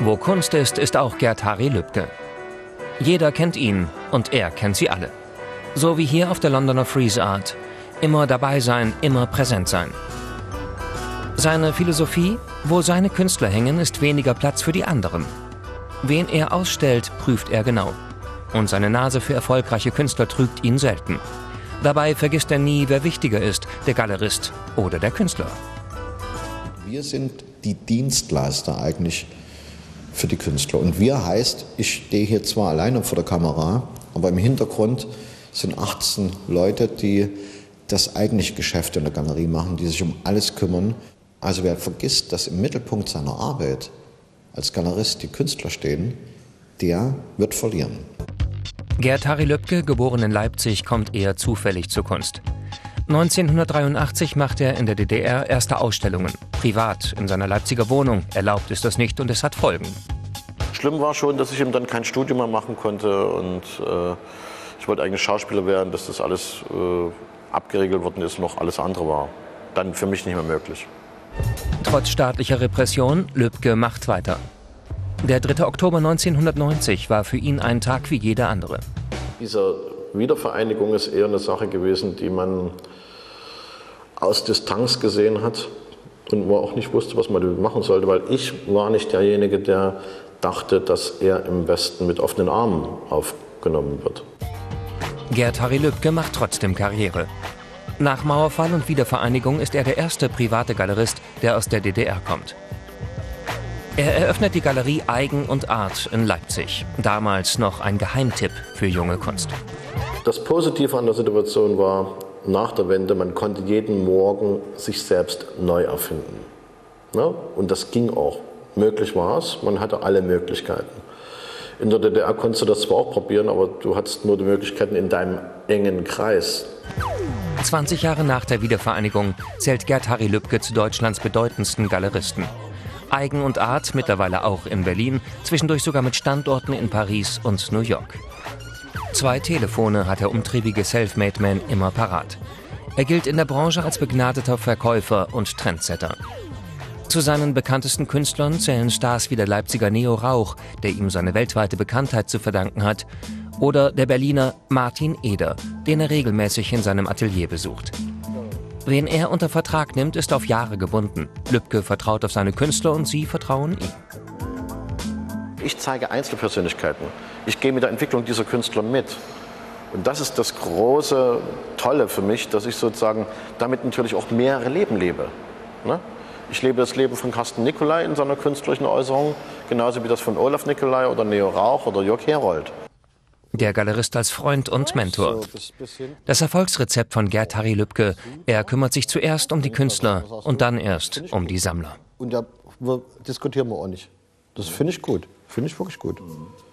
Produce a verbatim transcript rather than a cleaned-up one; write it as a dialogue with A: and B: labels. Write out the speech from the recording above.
A: Wo Kunst ist, ist auch Gert-Harry Lübke. Jeder kennt ihn und er kennt sie alle. So wie hier auf der Londoner Frieze Art. Immer dabei sein, immer präsent sein. Seine Philosophie: Wo seine Künstler hängen, ist weniger Platz für die anderen. Wen er ausstellt, prüft er genau. Und seine Nase für erfolgreiche Künstler trügt ihn selten. Dabei vergisst er nie, wer wichtiger ist, der Galerist oder der Künstler.
B: Wir sind die Dienstleister eigentlich für die Künstler. Und wir heißt, ich stehe hier zwar alleine vor der Kamera, aber im Hintergrund sind achtzehn Leute, die das eigentliche Geschäft in der Galerie machen, die sich um alles kümmern. Also wer vergisst, dass im Mittelpunkt seiner Arbeit als Galerist die Künstler stehen, der wird verlieren.
A: Gert-Harry Lübke, geboren in Leipzig, kommt eher zufällig zur Kunst. neunzehnhundertdreiundachtzig macht er in der D D R erste Ausstellungen. Privat, in seiner Leipziger Wohnung. Erlaubt ist das nicht und es hat Folgen.
C: Schlimm war schon, dass ich eben dann kein Studium mehr machen konnte. Und äh, ich wollte eigentlich Schauspieler werden, dass das alles äh, abgeregelt worden ist, noch alles andere war. Dann für mich nicht mehr möglich.
A: Trotz staatlicher Repression, Lübke macht weiter. Der dritte Oktober neunzehnhundertneunzig war für ihn ein Tag wie jeder andere.
C: Diese Wiedervereinigung ist eher eine Sache gewesen, die man aus Distanz gesehen hat und wo auch nicht wusste, was man damit machen sollte, weil ich war nicht derjenige, der dachte, dass er im Westen mit offenen Armen aufgenommen wird.
A: Gert-Harry Lübke macht trotzdem Karriere. Nach Mauerfall und Wiedervereinigung ist er der erste private Galerist, der aus der D D R kommt. Er eröffnet die Galerie Eigen und Art in Leipzig. Damals noch ein Geheimtipp für junge Kunst.
C: Das Positive an der Situation war, nach der Wende, man konnte jeden Morgen sich selbst neu erfinden. Ne? Und das ging auch. Möglich war es, man hatte alle Möglichkeiten. In der D D R konntest du das zwar auch probieren, aber du hattest nur die Möglichkeiten in deinem engen Kreis.
A: zwanzig Jahre nach der Wiedervereinigung zählt Gert-Harry Lübke zu Deutschlands bedeutendsten Galeristen. Eigen und Art, mittlerweile auch in Berlin, zwischendurch sogar mit Standorten in Paris und New York. Zwei Telefone hat der umtriebige Selfmade-Man immer parat. Er gilt in der Branche als begnadeter Verkäufer und Trendsetter. Zu seinen bekanntesten Künstlern zählen Stars wie der Leipziger Neo Rauch, der ihm seine weltweite Bekanntheit zu verdanken hat, oder der Berliner Martin Eder, den er regelmäßig in seinem Atelier besucht. Wen er unter Vertrag nimmt, ist auf Jahre gebunden. Lübke vertraut auf seine Künstler und sie vertrauen ihm.
C: Ich zeige Einzelpersönlichkeiten. Ich gehe mit der Entwicklung dieser Künstler mit. Und das ist das große Tolle für mich, dass ich sozusagen damit natürlich auch mehrere Leben lebe. Ne? Ich lebe das Leben von Carsten Nicolai in seiner künstlerischen Äußerung, genauso wie das von Olaf Nicolai oder Neo Rauch oder Jörg Herold.
A: Der Galerist als Freund und Mentor. Das Erfolgsrezept von Gert-Harry Lübke: Er kümmert sich zuerst um die Künstler und dann erst um die Sammler.
B: Und da diskutieren wir auch nicht. Das finde ich gut. Finde ich wirklich gut.